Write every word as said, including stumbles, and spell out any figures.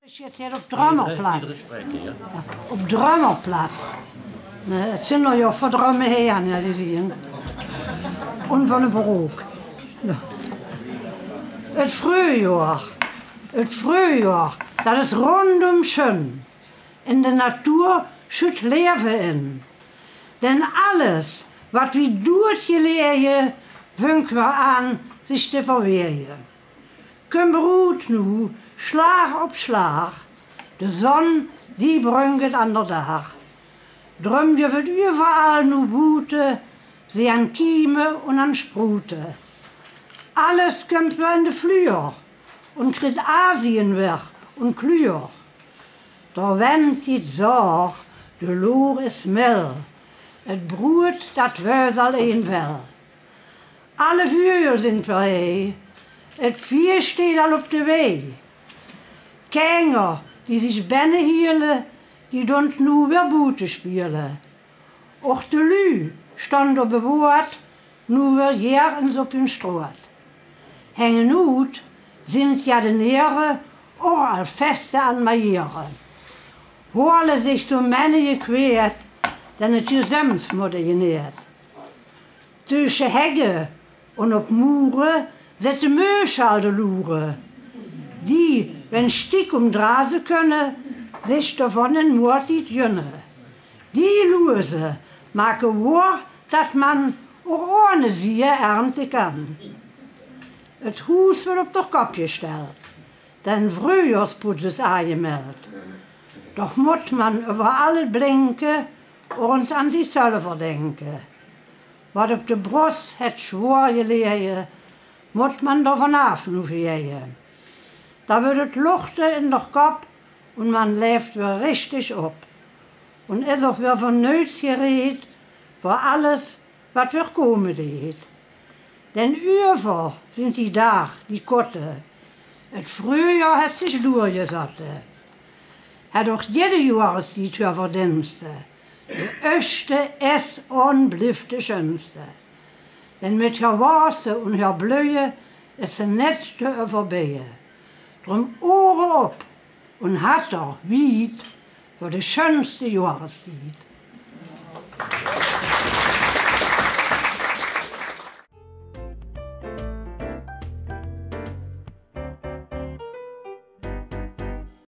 Jetzt hier op Drummerplaat. Ja, op Drummerplaat. Het zijn er ja voor drummen heen, ja, die zien. En van een broek. Ja. Het Frühjahr. Het Frühjahr, dat is rondom schön. In de natuur zit leven in. Denn alles, wat we doet je leer, vangt we aan zich te verweeren. Kom brood nu, slag op slag. De zon, die brengt het aan de dag. Drum je wird überall nu boete, sie an Kieme und an Sprute. Alles kommt wir in de Flüer und kriegt Asien weg und Klüer. Der Wind die Sorg, de Lohr is mild. Het broert dat weus alleen wel. Alle vuur sind vrij. Het vier steht al op de wei. Känger, die sich binnen hielen, die doen nu weer boete spielen. Och de Lü stand op de woord, nu weer jerens op hun stroot. Hengen uit sind ja de neren auch al feste an Maieren. Hoorle sich so Männer gekweert, denn het gezems modder geneerd. Tussen heggen en op moeren zetten meuschaal de loeren. Die, wenn stiek omdrazen kunnen, zich daarvan een moord niet junnen. Die loerze maken woord dat man ook ohne sie ernten kan. Het huis wordt op de kop gesteld, den Frühjahrspoets is aangemeld. Doch moet man over alles blinken, ons aan zichzelf denken. Wat op de borst het zwaar gelegen, moet man er vanaf nu vliegen. Da wordt het luchten in de kop en man leeft weer richtig op. En is ook weer verneukt gereed voor alles wat weer komen deed. Den Ufer sind die dag, die kotten. Het Frühjahr heeft zich doorgezatten. Het ook jede Jahreszeit weer verdiensten. De Öste is onblieft de schönste. Denn mit haar Wassen und haar Blöje is ze net te overbijen. Drum oren op en hat er wied voor de schönste Jahreszeit.